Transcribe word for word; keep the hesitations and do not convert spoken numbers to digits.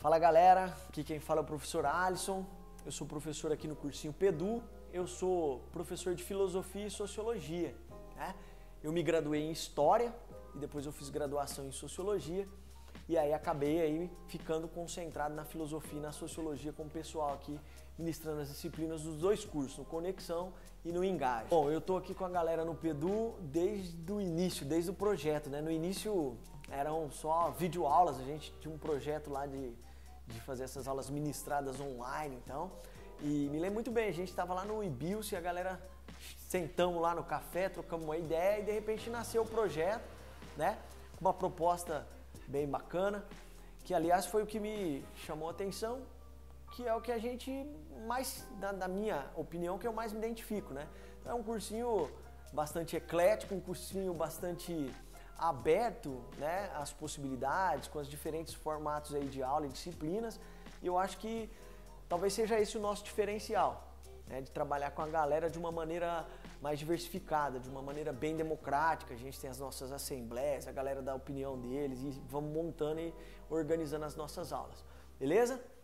Fala galera, aqui quem fala é o professor Alisson, eu sou professor aqui no cursinho PEDU, eu sou professor de Filosofia e Sociologia, né? Eu me graduei em História e depois eu fiz graduação em Sociologia e aí acabei aí ficando concentrado na Filosofia e na Sociologia com o pessoal aqui ministrando as disciplinas dos dois cursos, no Conexão e no Engaje. Bom, eu tô aqui com a galera no PEDU desde o início, desde o projeto, né? No início eram só videoaulas, a gente tinha um projeto lá de de fazer essas aulas ministradas online, então, e me lembro muito bem, a gente estava lá no Ibilce e a galera sentamos lá no café, trocamos uma ideia e de repente nasceu o projeto, né, uma proposta bem bacana, que aliás foi o que me chamou a atenção, que é o que a gente mais, na, na minha opinião, que eu mais me identifico, né, então, é um cursinho bastante eclético, um cursinho bastante aberto, né, às possibilidades, com os diferentes formatos aí de aula e disciplinas, e eu acho que talvez seja esse o nosso diferencial, né, de trabalhar com a galera de uma maneira mais diversificada, de uma maneira bem democrática. A gente tem as nossas assembleias, a galera dá a opinião deles e vamos montando e organizando as nossas aulas, beleza?